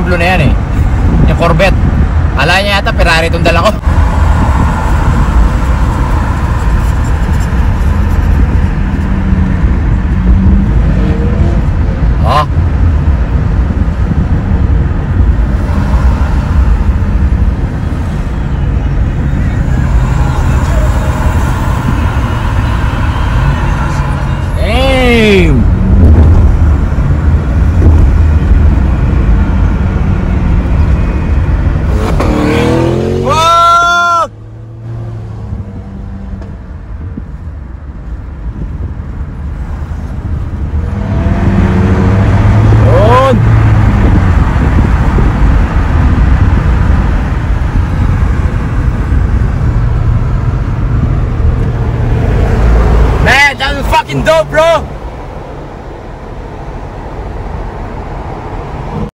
blue na yan eh. Yung Corvette. Ala niya yata Ferrari itong dala ko.